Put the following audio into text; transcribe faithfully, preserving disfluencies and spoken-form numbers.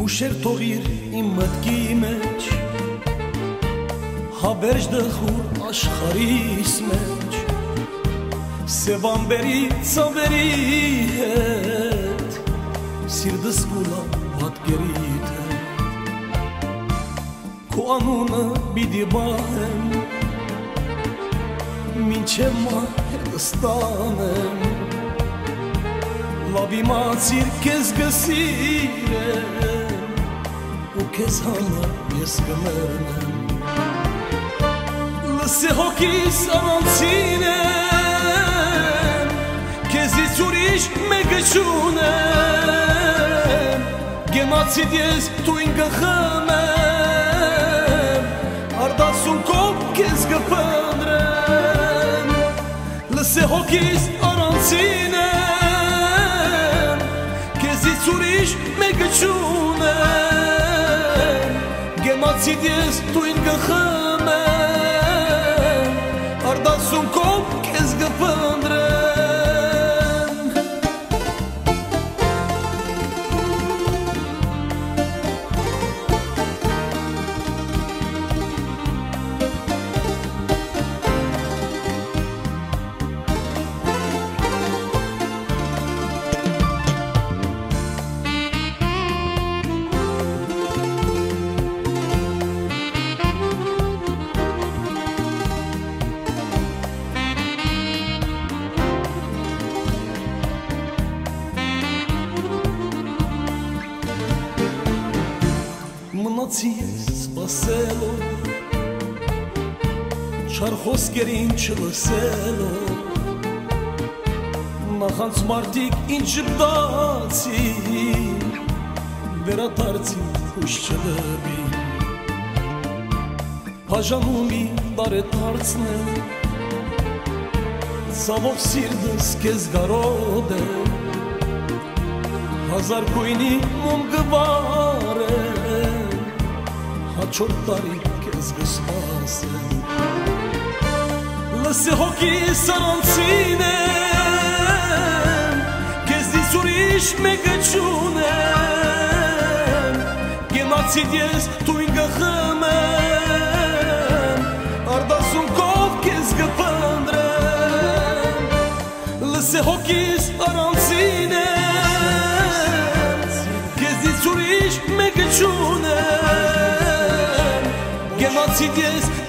Հուշեր թողիր իմ մտքի մեջ, Հավերժ դխուր աշխարիս մեջ, Սևամբերի ծավերի հետ, Սիրդս կուլա պատկերիդ հետ, Քո անունը բիդի բահեմ, Մինչև մահերս տանեմ, Լավ իմացիր քեզ գսիրեմ, ու քեզ համար ես կմեռնեմ, Լսե հոգիս առանցին եմ, քեզից ուրիշ մեկը չունեմ, Գեմացիդ ես թույն կխմեմ, Արդասուն կով քեզ կփնտրեմ, Լսե հոգիս առանցին եմ, Քեզից ուրիշ մեկը չունեմ, Գեմացիդ ես թույն կխմեմ, Արդասուն կով քեզ կփնտրեմ Մնացի ես սպասելով, չար խոսքերին չլսելով, Նախանց մարդիկ ինչ ժպտացին, վերադարձին հույս չդրվին, Բաժանումի տարետ հարցնեմ, Ցավով սիրտս քեզ գարոդեմ, Հազար գույնի մոմ գվարեմ, Հաջորդ տարի քեզ կսպասեմ, Լսե հոգիս առանցին եմ, Քեզից ուրիշ մեկը չունեմ, Գեմացիդ ես թույն կխմեմ, Արդասուն կով քեզ կփնտրեմ, Լսե հոգիս առանցին եմ, Քեզից ուրիշ մեկը չունեմ, Գեմացիդ ես